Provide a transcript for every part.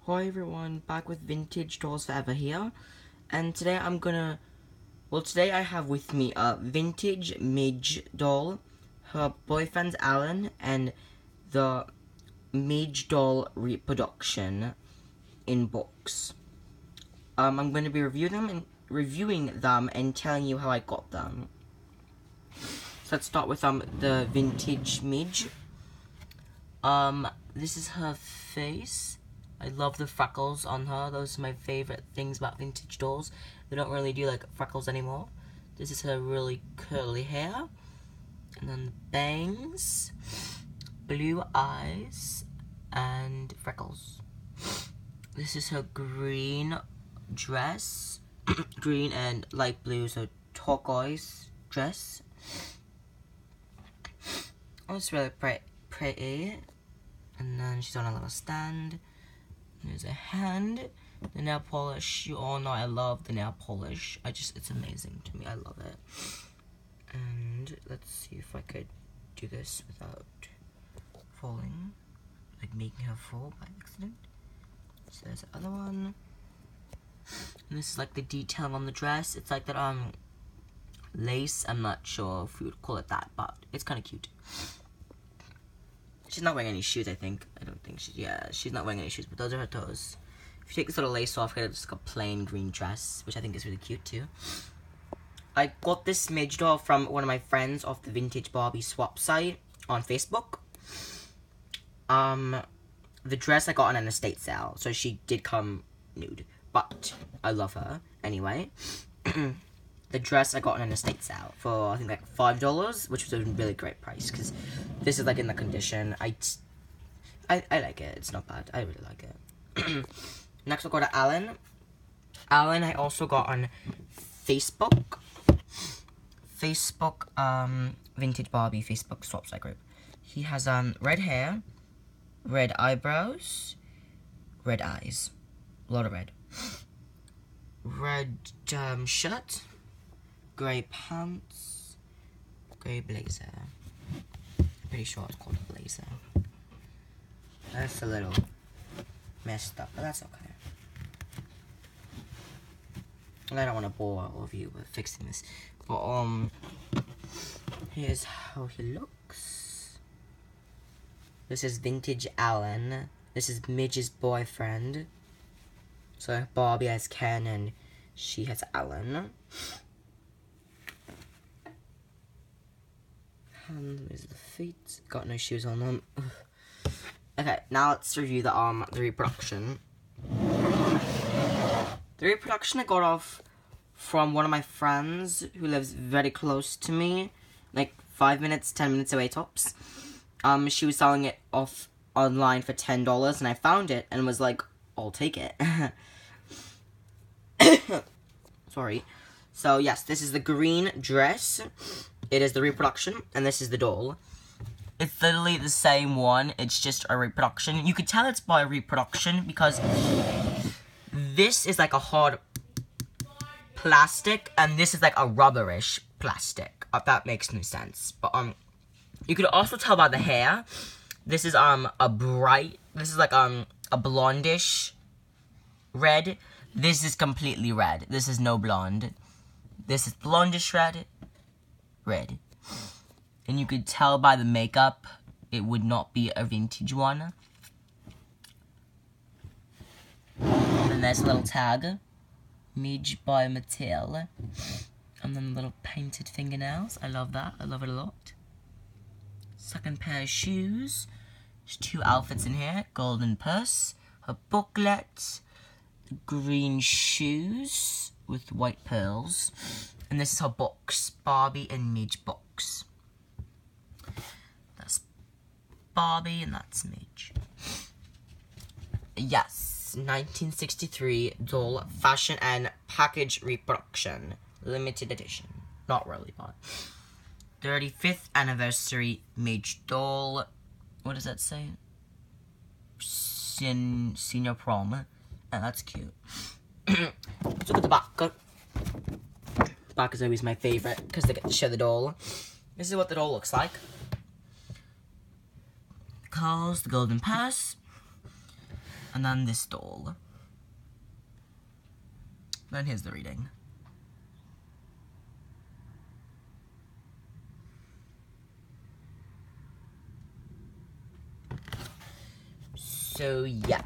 Hi everyone, back with Vintage Dolls Forever here, and today today I have with me a vintage Midge doll, her boyfriend's Alan, and the Midge doll reproduction in box. I'm going to be reviewing them and telling you how I got them. So let's start with the vintage Midge. This is her face. I love the freckles on her. Those are my favorite things about vintage dolls. They don't really do like freckles anymore. This is her really curly hair. And then the bangs, blue eyes, and freckles. This is her green dress. Green and light blue, so turquoise dress. Oh, it's really pretty. And then she's on a little stand. There's a hand. The nail polish. You all know I love the nail polish. It's amazing to me. I love it. And let's see if I could do this without falling. Like making her fall by accident. So there's the other one. And this is like the detail on the dress. It's like that lace. I'm not sure if you would call it that, but it's kind of cute. She's not wearing any shoes, I think. I don't think she's not wearing any shoes, but those are her toes. If you take this little lace off, it's just like a plain green dress, which I think is really cute too. I got this Midge doll from one of my friends off the Vintage Barbie swap site on Facebook. The dress I got on an estate sale, so she did come nude, but I love her anyway. The dress I got on an estate sale for, I think, like $5, which was a really great price, because this is, like, in the condition. I like it. It's not bad. I really like it. Next, I'll go to Alan. Alan, I also got on Facebook. Vintage Barbie Facebook swap site group. He has, red hair, red eyebrows, red eyes. A lot of red. Red, shirt. Grey pants, grey blazer. I'm pretty sure it's called a blazer. That's a little messed up, but that's okay. I don't want to bore all of you with fixing this. But here's how he looks. This is vintage Alan. This is Midge's boyfriend. So Barbie has Ken and she has Alan. There's the feet. Got no shoes on them. Okay, now let's review the reproduction. The reproduction I got off from one of my friends who lives very close to me, like 5 minutes, 10 minutes away tops. She was selling it off online for $10, and I found it and was like, I'll take it. Sorry. So yes, this is the green dress. It is the reproduction, and this is the doll. It's literally the same one, it's just a reproduction. You could tell it's by reproduction because this is like a hard plastic, and this is like a rubberish plastic. That makes no sense. But you could also tell by the hair. This is this is like a blondish red. This is completely red. This is no blonde. This is blondish red. And you could tell by the makeup it would not be a vintage one. And then there's a little tag, Midge by Mattel, and then little painted fingernails. I love that. I love it a lot. Second pair of shoes. There's 2 outfits in here. Golden purse, a booklet, green shoes with white pearls. And this is her box, Barbie and Midge box. That's Barbie and that's Midge. Yes, 1963 doll fashion and package reproduction. Limited edition. Not really, but 35th anniversary Midge doll. What does that say? Senior prom. And that's cute. Let's look at the back. Back is always my favorite because they get to show the doll. This is what the doll looks like. Calls the golden purse. And then this doll. Then here's the reading. So, yeah.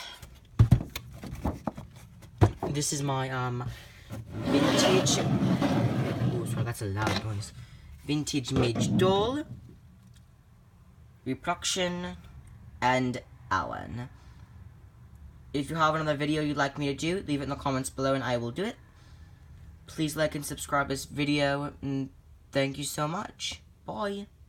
This is my, vintage... Oh, sorry, that's a loud noise. Vintage Midge doll, reproduction, and Alan. If you have another video you'd like me to do, leave it in the comments below and I will do it. Please like and subscribe this video, and thank you so much. Bye.